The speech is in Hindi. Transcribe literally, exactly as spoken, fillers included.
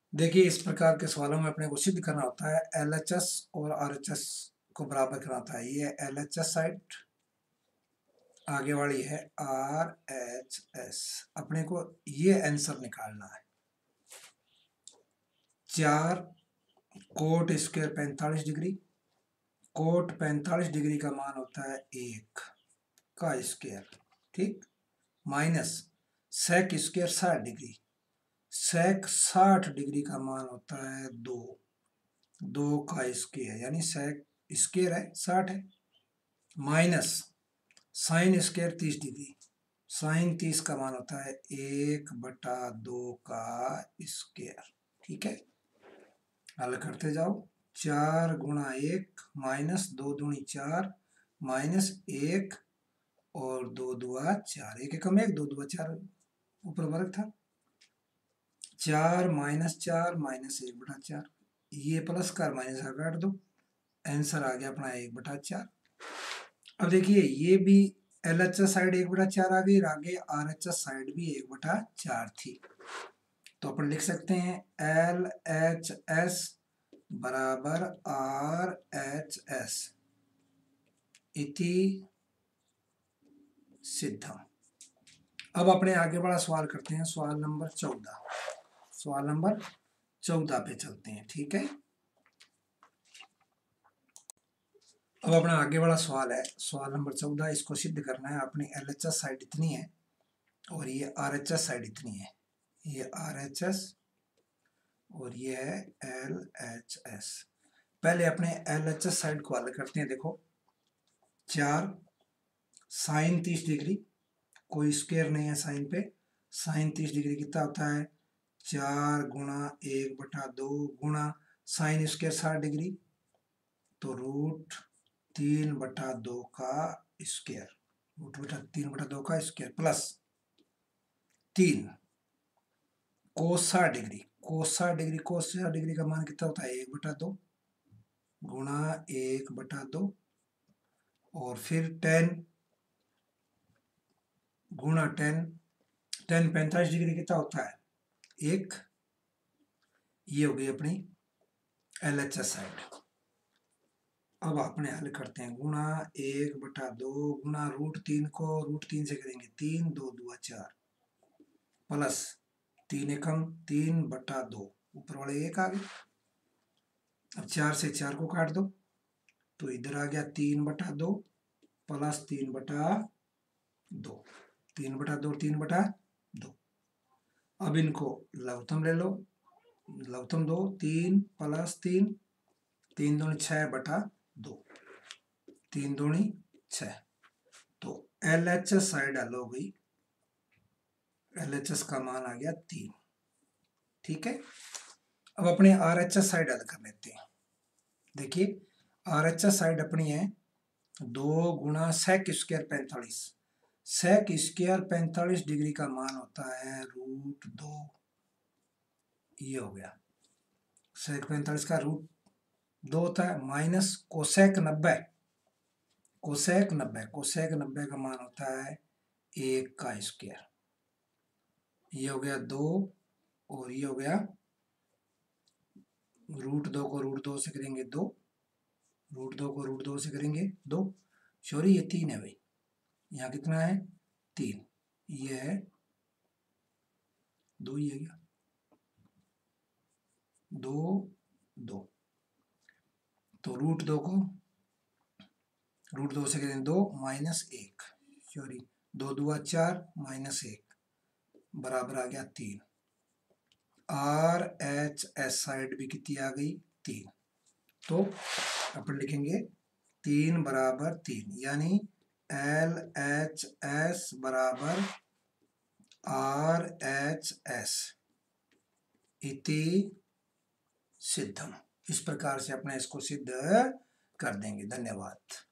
देखिए, इस प्रकार के सवालों में अपने को सिद्ध करना होता है एल एच एस और आर एच एस को बराबर करना होता है। ये एल एच एस साइड, आगे वाली है आर एच एस। अपने को ये आंसर निकालना है। चार कोट स्क्वायर पैंतालीस डिग्री, कोट पैंतालीस डिग्री का मान होता है एक का स्क्वायर, ठीक, माइनस सेक स्क्वायर साठ डिग्री, सेक साठ डिग्री का मान होता है दो, दो का स्क्वायर यानी सेक स्क्वायर है साठ है, माइनस साइन स्क्वायर तीस डिग्री, साइन तीस का मान होता है एक बटा दो का स्क्वायर। ठीक है, हल करते जाओ। चार गुणा एक माइनस दो दूनी चार माइनस एक और दो दुआ चार, एक एकम एक, दो दुआ चार, ऊपर वर्ग था। चार माइनस चार माइनस एक बटा चार, ये प्लस का माइनस का काट दो, आंसर आ गया अपना एक बटा चार। अब देखिए ये भी एल एच एस साइड एक बटा चार आ गई, आगे आर एच एस साइड भी एक बटा चार थी, तो अपन लिख सकते हैं एल एच एस बराबर आर एच एस इति सिद्धम। अब अपने आगे वाला सवाल करते हैं, सवाल नंबर चौदह। सवाल नंबर चौदह पे चलते हैं। ठीक है, अब अपना आगे वाला सवाल है सवाल नंबर चौदह। इसको सिद्ध करना है। अपनी एल एच एस साइड इतनी है और ये आर एच एस साइड इतनी है, ये आर एच एस और ये है एल एच एस। पहले अपने एल एच एस साइड को हल करते हैं। देखो, चार साइन तीस डिग्री, कोई स्क्वायर नहीं है साइन पे, साइन तीस डिग्री कितना होता है, चार गुणा एक बटा दो गुणा साइन स्क्वायर साठ डिग्री, तो रूट तीन बटा दो का स्क्वायर, रूट बटा तीन बटा दो का स्क्वायर प्लस तीन कोस साठ डिग्री, कोस साठ डिग्री, कोस साठ डिग्री का मान कितना होता है एक बटा दो गुणा एक बटा दो और फिर टेन गुणा टेन, टेन पैंतालीस डिग्री कितना होता है एक। ये हो गई अपनी एल एच एस साइड। अब अपने हल करते हैं, गुणा एक बटा दो गुणा रूट तीन को रूट तीन से करेंगे तीन, दो दुआ चार प्लस तीन एकम तीन बटा दो, ऊपर वाले एक आ गए। अब चार से चार को काट दो तो इधर आ गया तीन बटा दो प्लस तीन बटा दो, तीन बटा दो तीन बटा दो। अब इनको लघुत्तम ले लो, लघुत्तम दो, तीन प्लस तीन, तीन दूनी छः बटा दो, तीन दूनी छः, तो एल एच एस साइड हल हो गई, एल एच एस का मान आ गया तीन। ठीक है, अब अपने आर एच एस साइड हल कर लेते हैं। देखिए, आर एच एस साइड अपनी है दो गुणा सेक स्क्वायर पैंतालीस, सेक स्क्वायर पैंतालीस डिग्री का मान होता है रूट दो, ये हो गया सेक पैंतालीस का रूट दो होता है, माइनस कोसेक नब्बे, कोसेक नब्बे, कोसेक नब्बे का मान होता है एक का स्क्वायर, ये हो गया दो और ये हो गया रूट दो को रूट दो से करेंगे दो, रूट दो को रूट दो से करेंगे दो, सॉरी ये तीन है भाई, यहाँ कितना है तीन, ये है दो, ही है क्या दो दो, तो रूट दो को रूट दो से करेंगे दो माइनस एक, सॉरी दो दुआ चार माइनस एक बराबर आ गया तीन। आर एच एस साइड भी कितनी आ गई तीन, तो अपन लिखेंगे तीन बराबर तीन, यानी एल एच एस बराबर आर एच एस इति सिद्धम। इस प्रकार से अपने इसको सिद्ध कर देंगे। धन्यवाद।